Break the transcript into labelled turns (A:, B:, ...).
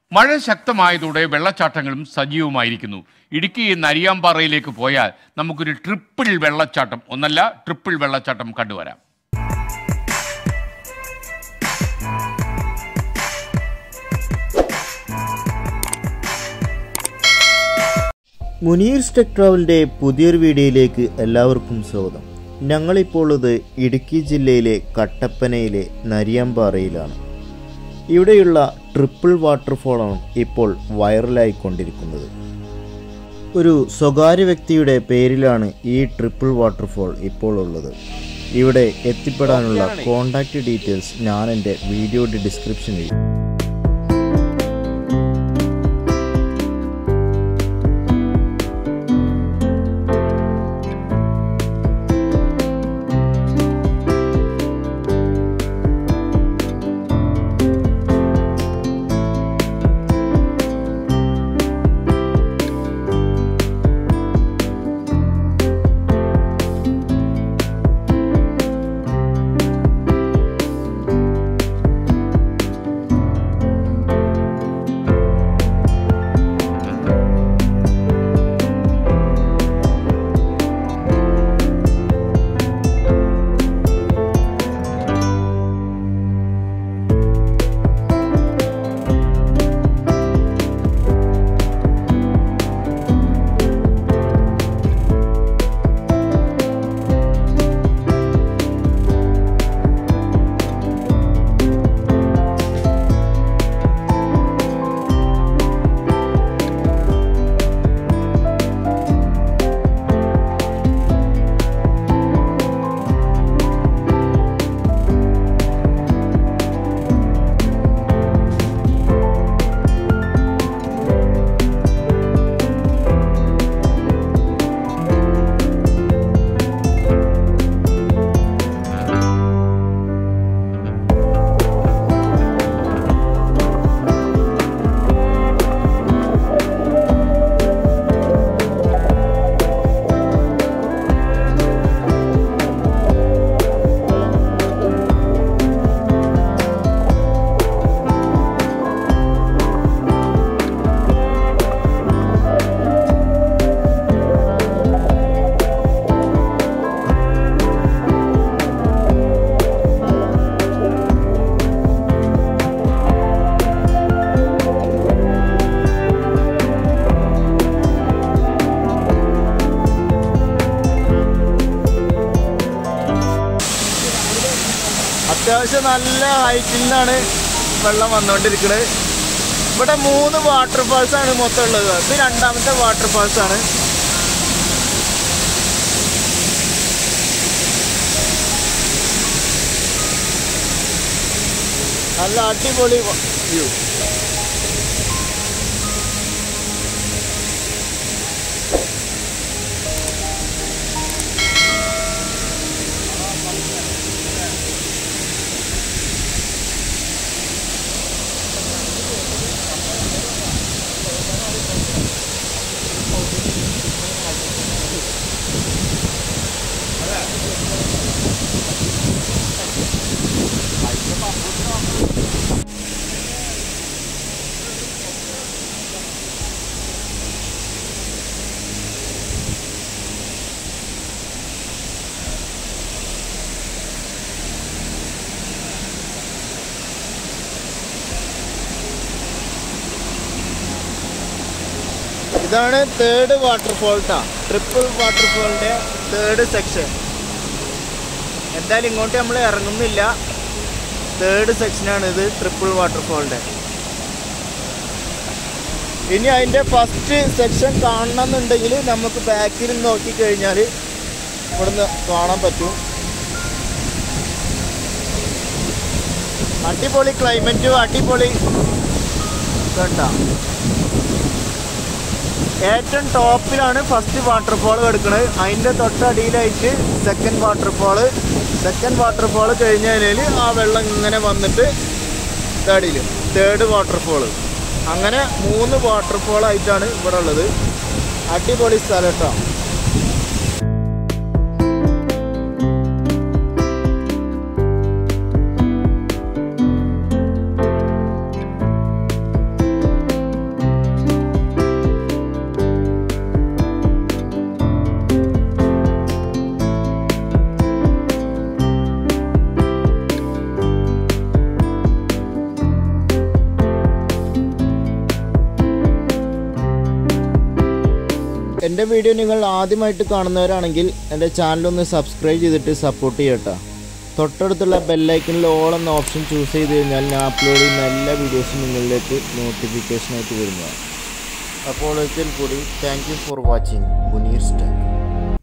A: മഴ ശക്തമായതോടെ വെള്ളച്ചാട്ടങ്ങളും സജീവമായിരിക്കുന്നു. ഇടുക്കി നരിയാമ്പാറയിലേക്ക് പോയാൽ നമുക്കൊരു ട്രിപ്പിൾ വെള്ളച്ചാട്ടം, ഒന്നല്ല ട്രിപ്പിൾ വെള്ളച്ചാട്ടം കണ്ടുവരാം.
B: മുനീർസ് ടെക് ട്രാവലിൻ്റെ പുതിയൊരു വീഡിയോയിലേക്ക് എല്ലാവർക്കും സ്വാഗതം. ഞങ്ങളിപ്പോൾ ഇത് ഇടുക്കി ജില്ലയിലെ കട്ടപ്പനയിലെ നരിയാമ്പാറയിലാണ്. ഇവിടെയുള്ള ട്രിപ്പിൾ വാട്ടർഫോളാണ് ഇപ്പോൾ വൈറലായിക്കൊണ്ടിരിക്കുന്നത്. ഒരു സ്വകാര്യ വ്യക്തിയുടെ പേരിലാണ് ഈ ട്രിപ്പിൾ വാട്ടർഫോൾ ഇപ്പോൾ ഉള്ളത്. ഇവിടെ എത്തിപ്പെടാനുള്ള കോൺടാക്റ്റ് ഡീറ്റെയിൽസ് ഞാൻ എൻ്റെ വീഡിയോയുടെ ഡിസ്ക്രിപ്ഷനിൽ അത്യാവശ്യം നല്ല ഹൈറ്റിൽ നിന്നാണ് വെള്ളം വന്നുകൊണ്ടിരിക്കുന്നത്. ഇവിടെ 3 വാട്ടർഫാൾസാണ് മൊത്തം ഉള്ളത്. ഇത് രണ്ടാമത്തെ വാട്ടർഫാൾസാണ്. നല്ല അടിപൊളി വ്യൂ. ഇതാണ് തേർഡ് വാട്ടർഫോൾട്ടാ, ട്രിപ്പിൾ വാട്ടർഫോളിൻ്റെ തേർഡ് സെക്ഷൻ. എന്തായാലും ഇങ്ങോട്ട് നമ്മൾ ഇറങ്ങുന്നില്ല. തേർഡ് സെക്ഷനാണിത് ട്രിപ്പിൾ വാട്ടർഫോളിൻ്റെ. ഇനി അതിൻ്റെ ഫസ്റ്റ് സെക്ഷൻ കാണണമെന്നുണ്ടെങ്കിൽ നമുക്ക് ബാക്കിൽ നോക്കിക്കഴിഞ്ഞാൽ ഇവിടുന്ന് കാണാൻ പറ്റും. അടിപൊളി ക്ലൈമറ്റും അടിപൊളി കണ്ട. ഏറ്റവും ടോപ്പിലാണ് ഫസ്റ്റ് വാട്ടർഫോൾ കിടക്കുന്നത്. അതിൻ്റെ തൊട്ടടിയിലായിട്ട് സെക്കൻഡ് വാട്ടർഫോൾ കഴിഞ്ഞ് കഴിഞ്ഞാൽ ആ വെള്ളം ഇങ്ങനെ വന്നിട്ട് തടിയിൽ തേർഡ് വാട്ടർഫോൾ. അങ്ങനെ 3 വാട്ടർഫോളായിട്ടാണ് ഇവിടെ ഉള്ളത്. അടിപൊളി സ്ഥലം കേട്ടോ. എൻ്റെ വീഡിയോ നിങ്ങൾ ആദ്യമായിട്ട് കാണുന്നവരാണെങ്കിൽ എൻ്റെ ചാനലൊന്ന് സബ്സ്ക്രൈബ് ചെയ്തിട്ട് സപ്പോർട്ട് ചെയ്യട്ടോ. തൊട്ടടുത്തുള്ള ബെല്ലൈക്കണിൽ ഓൾ എന്ന ഓപ്ഷൻ ചൂസ് ചെയ്ത് കഴിഞ്ഞാൽ ഞാൻ അപ്ലോഡ് ചെയ്യുന്ന എല്ലാ വീഡിയോസും നിങ്ങളിലേക്ക് നോട്ടിഫിക്കേഷനായിട്ട് വരുന്നതാണ്. അപ്പോൾ ഒരിക്കൽ കൂടി thank you for watching Muneer tech.